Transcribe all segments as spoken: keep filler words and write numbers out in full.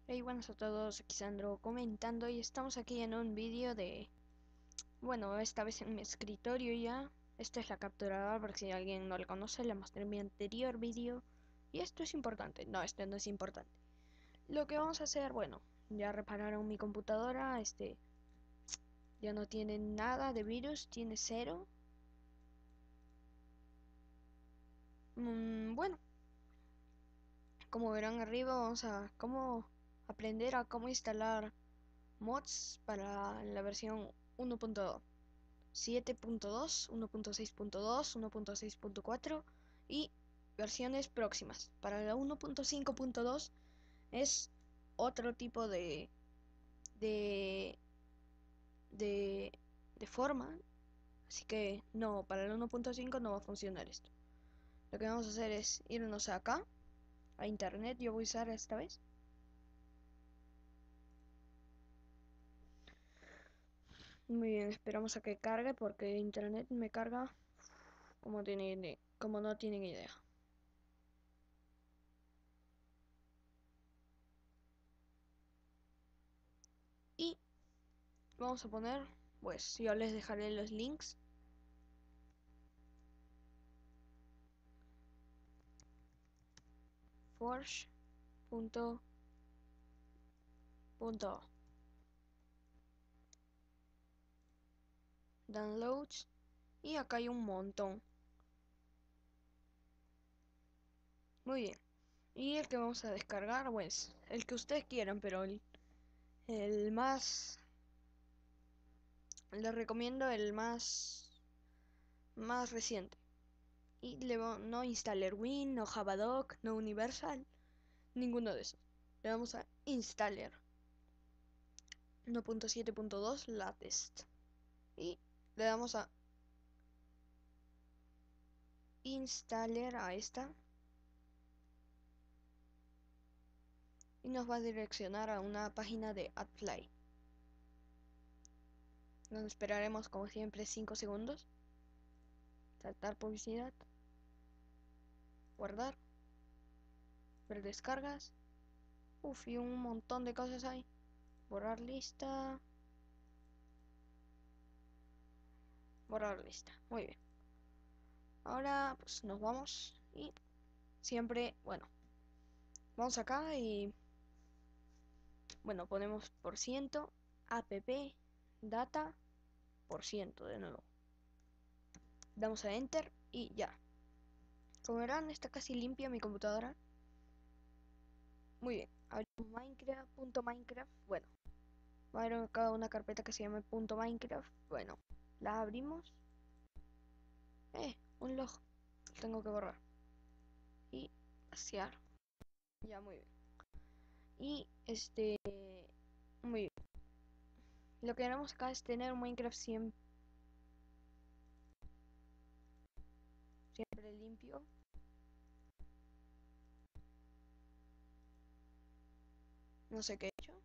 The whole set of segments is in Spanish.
Hey, buenas a todos, aquí Sandro comentando y estamos aquí en un vídeo de, bueno, esta vez en mi escritorio ya. Esta es la capturadora, porque si alguien no la conoce, la mostré en mi anterior vídeo. Y esto es importante, no, esto no es importante. Lo que vamos a hacer, bueno, ya repararon mi computadora, este, ya no tiene nada de virus, tiene cero. Mm, bueno, como verán arriba, vamos a cómo aprender a cómo instalar mods para la versión uno punto siete punto dos, uno punto seis punto dos, uno punto seis punto cuatro y versiones próximas. Para la uno punto cinco punto dos es otro tipo de, de, de, de forma, así que no, para el uno punto cinco no va a funcionar esto. Lo que vamos a hacer es irnos acá, a internet, yo voy a usar esta vez. Muy bien, esperamos a que cargue porque internet me carga como, tiene, como no tienen idea. Y vamos a poner, pues yo les dejaré los links. Forge punto punto downloads y acá hay un montón. Muy bien. Y el que vamos a descargar, pues el que ustedes quieran, pero el, el más, les recomiendo el más más reciente. Y le va, no installer win, no javadoc, no universal, ninguno de esos. Le vamos a installer uno punto siete punto dos latest y le damos a installer a esta y nos va a direccionar a una página de AdFly. Nos esperaremos como siempre cinco segundos. Saltar publicidad. Guardar. Ver descargas. Uf, y un montón de cosas hay. Borrar lista. Borrar lista. Muy bien. Ahora pues nos vamos y siempre, bueno, vamos acá y bueno, ponemos por ciento, app, data, por ciento de nuevo. Damos a enter y ya. Como verán, está casi limpia mi computadora. Muy bien, abrimos Minecraft, punto Minecraft. Bueno, va a haber acá una carpeta que se llama punto Minecraft. Bueno, la abrimos. Eh, un log. Lo tengo que borrar. Y vaciar. Ya, muy bien. Y este, muy bien. Lo que queremos acá es tener un Minecraft siempre, siempre limpio. No sé qué he hecho.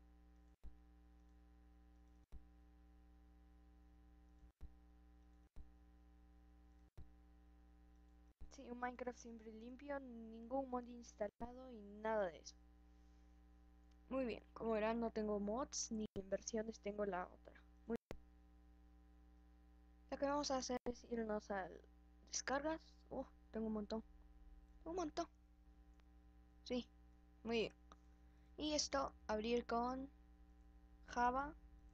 Sí, un Minecraft siempre limpio, ningún mod instalado y nada de eso. Muy bien, como verán no tengo mods ni inversiones, tengo la otra. Muy bien. Lo que vamos a hacer es irnos a descargas. Oh, tengo un montón. Un montón. Sí, muy bien. Y esto, abrir con Java.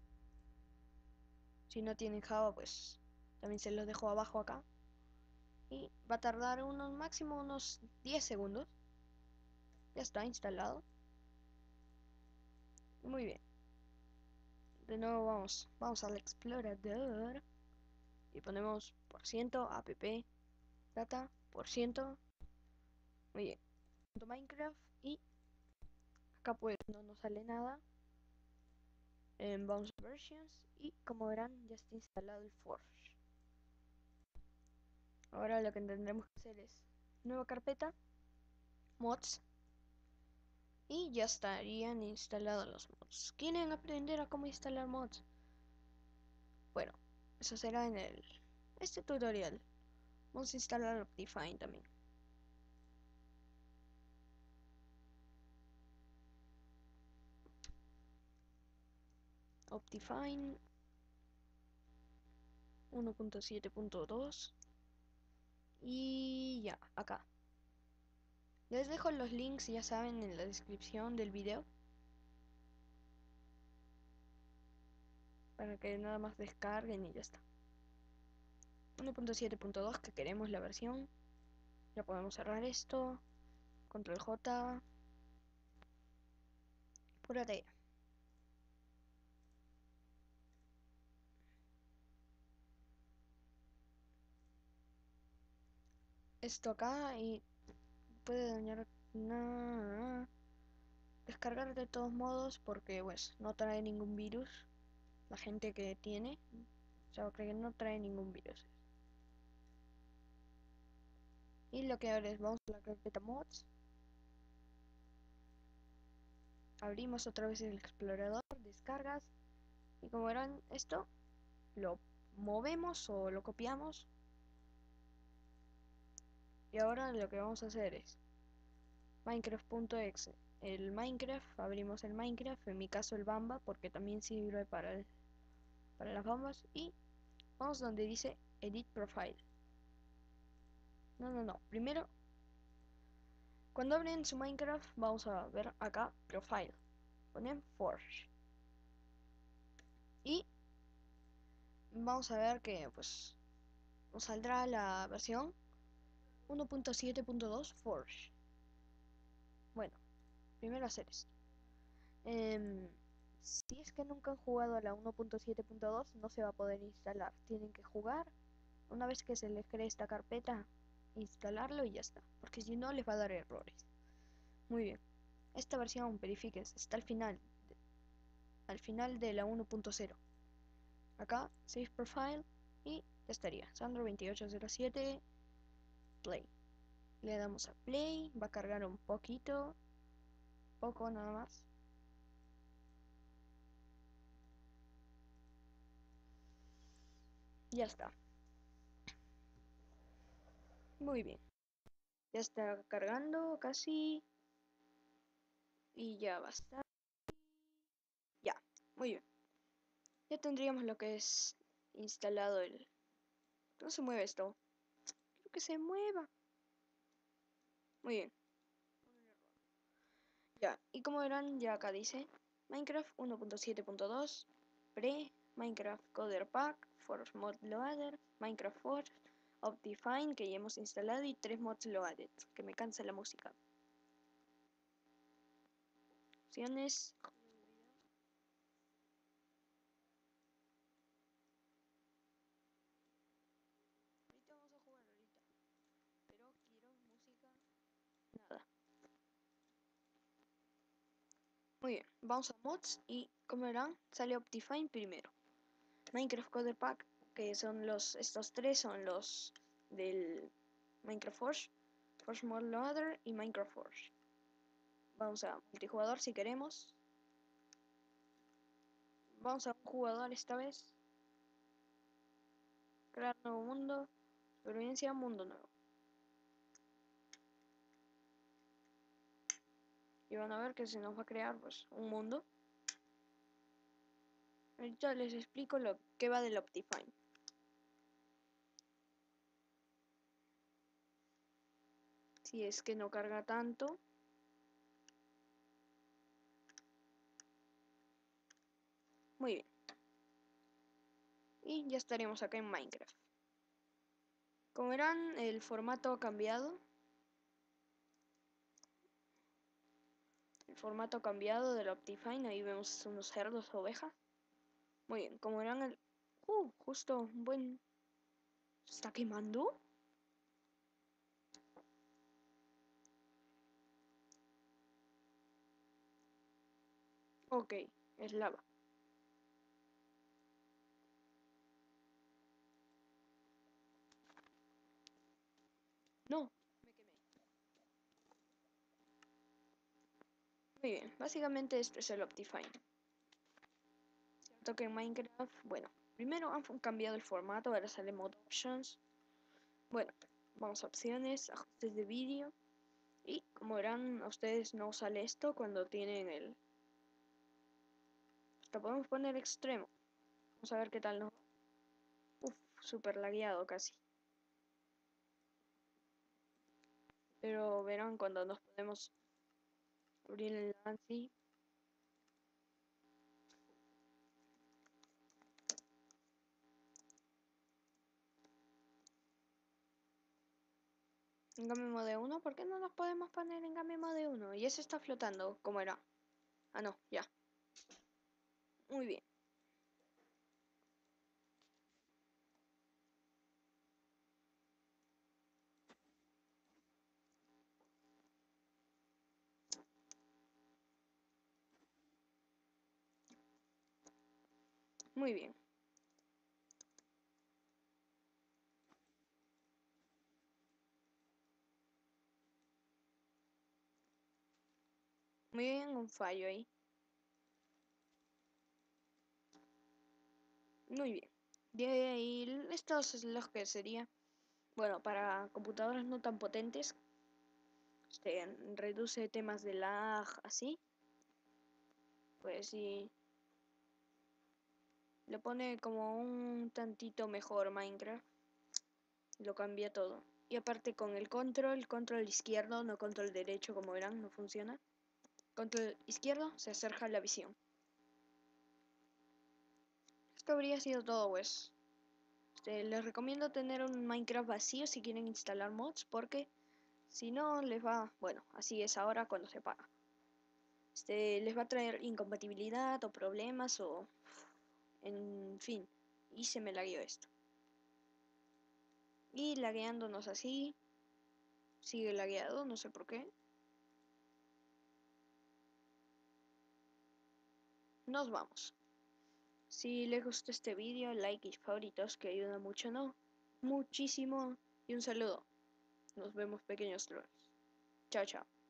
Si no tienen Java, pues también se los dejo abajo acá. Y va a tardar unos máximo unos diez segundos. Ya está instalado. Muy bien. De nuevo vamos, vamos al explorador. Y ponemos por ciento, app, data, por ciento. Muy bien. Punto Minecraft. Y acá pues no nos sale nada. En vamos a versions. Y como verán ya está instalado el Forge. Ahora lo que tendremos que hacer es nueva carpeta, mods. Y ya estarían instalados los mods. ¿Quieren aprender a cómo instalar mods? Bueno, eso será en el este tutorial. Vamos a instalar Optifine también. Optifine uno punto siete punto dos y ya, acá. Les dejo los links, ya saben, en la descripción del video, para que nada más descarguen y ya está. uno punto siete punto dos, que queremos la versión. Ya podemos cerrar esto. Control J. Apúrate. Esto acá y puede dañar. Nah. Descargar de todos modos porque pues no trae ningún virus. La gente que tiene, o sea, cree que no trae ningún virus. Y lo que ahora es, vamos a la carpeta mods. Abrimos otra vez el explorador, descargas. Y como verán, esto lo movemos o lo copiamos. Y ahora lo que vamos a hacer es Minecraft.exe. El Minecraft, abrimos el Minecraft, en mi caso el Bamba, porque también sirve para, el, para las bambas. Y vamos donde dice Edit Profile. No, no, no. Primero, cuando abren su Minecraft, vamos a ver acá Profile. Ponen Forge. Y vamos a ver que pues nos saldrá la versión uno punto siete punto dos Forge. Bueno, primero hacer esto. Eh, si es que nunca han jugado a la uno punto siete punto dos, no se va a poder instalar. Tienen que jugar. Una vez que se les cree esta carpeta, instalarlo y ya está. Porque si no, les va a dar errores. Muy bien. Esta versión, verifíquense, está al final. Al final de la uno punto cero. Acá, Save Profile. Y ya estaría. Sandro veintiocho cero siete. Play. Le damos a Play. Va a cargar un poquito. Poco nada más. Ya está. Muy bien. Ya está cargando casi. Y ya va a estar. Ya. Muy bien. Ya tendríamos lo que es instalado el... No se mueve esto. Quiero que se mueva. Muy bien. Ya. Y como verán, ya acá dice Minecraft uno punto siete punto dos. Pre. Minecraft Coder Pack. Force Mod Loader. Minecraft Force. Optifine, que ya hemos instalado, y tres mods loaded, que me cansa la música. Opciones. Ahorita vamos a jugar ahorita. Pero quiero música. Nada. Muy bien. Vamos a mods y como verán, sale Optifine primero. Minecraft Coder Pack, que son los, estos tres son los del Minecraft Forge, Forge Mod Loader y Minecraft Forge. Vamos a multijugador si queremos. Vamos a un jugador esta vez. Crear nuevo mundo. Supervivencia, mundo nuevo. Y van a ver que se nos va a crear pues un mundo. Ahorita les explico lo que va del Optifine. Si es que no carga tanto. Muy bien. Y ya estaremos acá en Minecraft. Como verán, el formato ha cambiado. El formato ha cambiado del Optifine. Ahí vemos unos cerdos, ovejas. Muy bien, como verán el... Uh, justo un buen... ¿Se está quemando? Ok, es lava. No, me quemé. Muy bien, básicamente esto es el Optifine. Cierto que en Minecraft, bueno, primero han cambiado el formato, ahora sale Mod Options. Bueno, vamos a opciones, ajustes de vídeo. Y como verán, a ustedes no sale esto cuando tienen el... hasta podemos poner extremo. Vamos a ver qué tal, ¿no? Uf, súper lagueado casi. Pero verán cuando nos podemos abrir el Lancy. En cambio mode uno, ¿por qué no nos podemos poner en cambio mode uno? Y ese está flotando, ¿cómo era? Ah, no, ya. Muy bien. Muy bien. Muy bien, un fallo ahí. Muy bien. De ahí, estos es los que sería, bueno, para computadoras no tan potentes, este, reduce temas de lag, así. Pues sí, le pone como un tantito mejor Minecraft. Lo cambia todo. Y aparte con el control, control izquierdo, no control derecho, como verán, no funciona. Control izquierdo se acerca la visión. Esto habría sido todo, pues. Este, les recomiendo tener un Minecraft vacío si quieren instalar mods, porque si no les va, bueno, así es ahora cuando se paga. Este, les va a traer incompatibilidad o problemas o, en fin, y se me lagueó esto. Y lagueándonos así, sigue lagueado, no sé por qué. Nos vamos. Si les gustó este vídeo, like y favoritos que ayuda mucho, ¿no? Muchísimo. Y un saludo. Nos vemos, pequeños trolls. Chao, chao.